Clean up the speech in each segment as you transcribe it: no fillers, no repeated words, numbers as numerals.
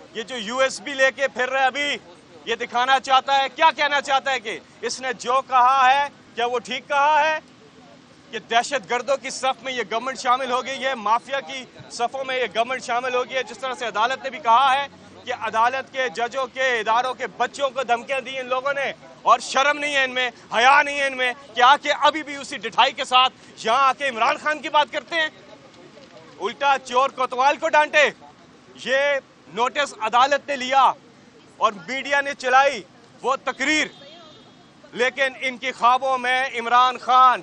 یہ جو USB لے کے پھر رہا ہے ابھی، یہ دکھانا چاہتا ہے، کیا کہنا چاہتا ہے کہ اس نے جو کہا ہے کیا وہ ٹھیک کہا ہے؟ کہ دہشت گردوں کی صف میں یہ گورنمنٹ شامل ہو گئی ہے، مافیا کی صفوں میں یہ گورنمنٹ شامل ہو گئی ہے، جس طرح سے عدالت نے بھی کہا ہے کہ عدالت کے ججوں کے اداروں کے بچوں کو دھمکیاں دی ان لوگوں نے، اور شرم نہیں ہے ان میں، حیا نہیں ہے ان میں کہ آ کے ابھی بھی اسی ڈٹھائی کے ساتھ یہاں آ کے عمران خان کی بات کرتے ہیں، الٹا چور کوتوال کو ڈانٹے۔ یہ نوٹس عدالت نے لیا اور میڈیا نے چلائی وہ تقریر، لیکن ان کی خوابوں میں عمران خان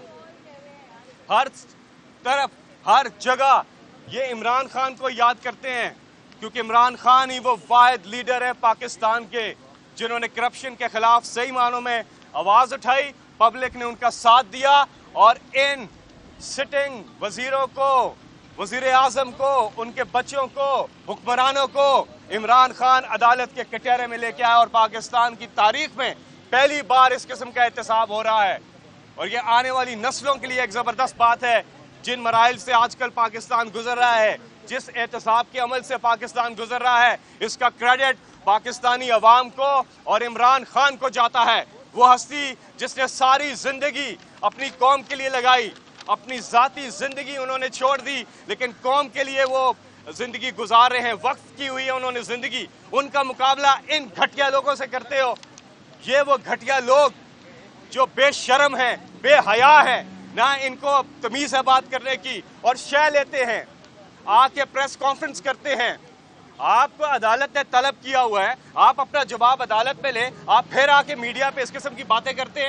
ہر طرف ہر جگہ یہ عمران خان کو یاد کرتے ہیں، کیونکہ عمران خان ہی وہ واحد لیڈر ہے پاکستان کے جنہوں نے کرپشن کے خلاف صحیح معنوں میں آواز اٹھائی، پبلک نے ان کا ساتھ دیا، اور ان سٹنگ وزیروں کو، وزیر اعظم کو، ان کے بچوں کو، حکمرانوں کو عمران خان عدالت کے کٹہرے میں لے کے آیا، اور پاکستان کی تاریخ میں پہلی بار اس قسم کا احتساب ہو رہا ہے، اور یہ آنے والی نسلوں کے لیے ایک زبردست بات ہے۔ جن مراحل سے آج کل پاکستان گزر رہا ہے، جس احتساب کے عمل سے پاکستان گزر رہا ہے، اس کا کریڈٹ پاکستانی عوام کو اور عمران خان کو جاتا ہے۔ وہ ہستی جس نے ساری زندگی اپنی قوم کے لیے لگائی، اپنی ذاتی زندگی انہوں نے چھوڑ دی، لیکن قوم کے لیے وہ زندگی گزار رہے ہیں، وقف کی ہوئی ہے انہوں نے زندگی، ان کا مقابلہ ان گھٹیا لوگوں سے کرتے ہو۔ یہ وہ گھٹیا لوگ جو بے شرم ہیں، بے حیا ہیں، نہ ان کو تمیز ہے بات کرنے کی، اور شے لیتے ہیں، آ کے پریس کانفرنس کرتے ہیں۔ آپ کو عدالت نے طلب کیا ہوا ہے، آپ اپنا جواب عدالت میں لیں، آپ پھر آ کے میڈیا پہ اس قسم کی باتیں کرتے ہیں۔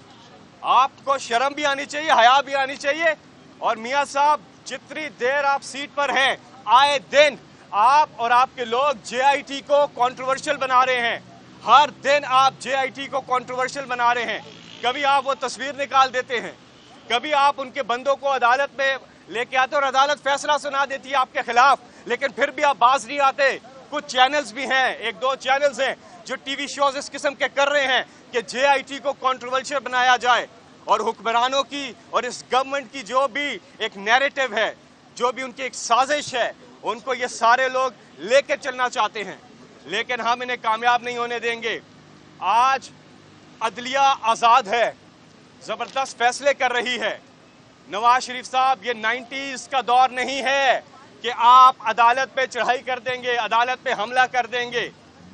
آپ کو شرم بھی آنی چاہیے، حیا بھی آنی چاہیے۔ اور میاں صاحب جتنی دیر آپ سیٹ پر ہیں، آئے دن آپ اور آپ کے لوگ JIT کو کنٹروورشل بنا رہے ہیں، ہر دن آپ JIT کو کنٹروورشل بنا رہے ہیں۔ کبھی آپ وہ تصویر نکال دیتے ہیں، کبھی آپ ان کے بندوں کو عدالت میں لے کے آتے اور عدالت فیصلہ سنا دیتی ہے آپ کے خلاف، لیکن پھر بھی آپ باز نہیں آتے۔ کچھ چینلز بھی ہیں، ایک دو چینلز ہیں جو ٹی وی شوز اس قسم کے کر رہے ہیں کہ JIT کو کنٹروورشل بنایا جائے، اور حکمرانوں کی اور اس گورنمنٹ کی جو بھی ایک نیریٹو ہے، جو بھی ان کی ایک سازش ہے، ان کو یہ سارے لوگ لے کے چلنا چاہتے ہیں، لیکن ہم انہیں کامیاب نہیں ہونے دیں گے۔ آج عدلیہ آزاد ہے، زبردست فیصلے کر رہی ہے۔ نواز شریف صاحب، یہ 90s کا دور نہیں ہے کہ آپ عدالت پہ چڑھائی کر دیں گے، عدالت پہ حملہ کر دیں گے۔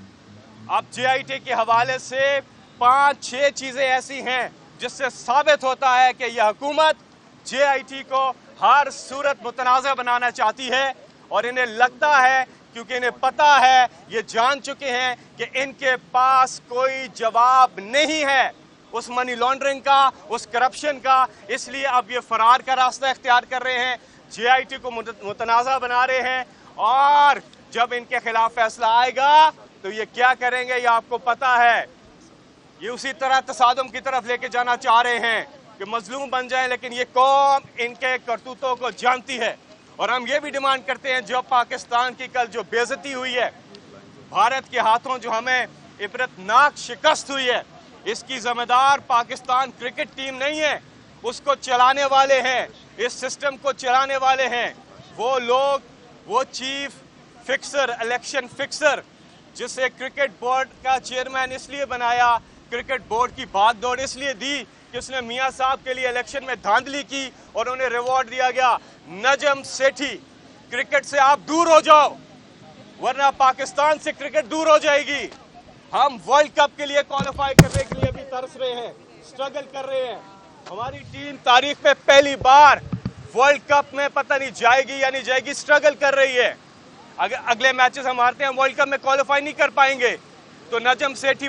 اب JIT کے حوالے سے 5-6 چیزیں ایسی ہیں جس سے ثابت ہوتا ہے کہ یہ حکومت JIT کو ہر صورت متنازع بنانا چاہتی ہے، اور انہیں لگتا ہے، کیونکہ انہیں پتا ہے، یہ جان چکے ہیں کہ ان کے پاس کوئی جواب نہیں ہے اس منی لانڈرنگ کا، اس کرپشن کا، اس لیے اب یہ فرار کا راستہ اختیار کر رہے ہیں، JIT کو متنازع بنا رہے ہیں، اور جب ان کے خلاف فیصلہ آئے گا تو یہ کیا کریں گے یہ آپ کو پتا ہے۔ یہ اسی طرح تصادم کی طرف لے کے جانا چاہ رہے ہیں کہ مظلوم بن جائیں، لیکن یہ قوم ان کے کرتوتوں کو جانتی ہے، اور ہم یہ بھی ڈیمانڈ کرتے ہیں جو پاکستان کی کل جو بے عزتی ہوئی ہے، بھارت کے ہاتھوں جو ہمیں عبرتناک شکست ہوئی ہے، اس کی ذمہ دار پاکستان کرکٹ ٹیم نہیں ہے، اس کو چلانے والے ہیں، اس سسٹم کو چلانے والے ہیں وہ لوگ، وہ چیف فکسر، الیکشن فکسر، جسے کرکٹ بورڈ کا چیئرمین اس لیے بنایا، کرکٹ بورڈ کی بھاگ دوڑ اس لیے دی کہ اس نے میاں صاحب کے لیے الیکشن میں دھاندلی کی اور انہیں ریوارڈ دیا گیا۔ نجم سیٹھی، کرکٹ سے آپ دور ہو جاؤ، ورنہ پاکستان سے کرکٹ دور ہو جائے گی۔ ہم ورلڈ کپ کے لیے کوالیفائی کرنے کے لیے بھی ترس رہے ہیں، سٹرگل کر رہے ہیں۔ ہماری ٹیم تاریخ میں پہلی بار ورلڈ کپ میں پتہ نہیں جائے گی یا نہیں جائے گی، سٹرگل کر رہی ہے۔ اگر اگلے میچز ہم ہارتے ہیں، ورلڈ کپ میں کوالیفائی نہیں کر پائیں گے۔ تو نجم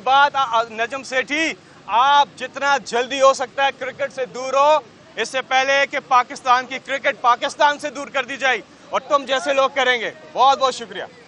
سیٹھی آپ جتنا جلدی ہو سکتا ہے کرکٹ سے دور ہو، اس سے پہلے کہ پاکستان کی کرکٹ پاکستان سے دور کر دی جائے، اور تم جیسے لوگ کریں گے۔ بہت بہت شکریہ۔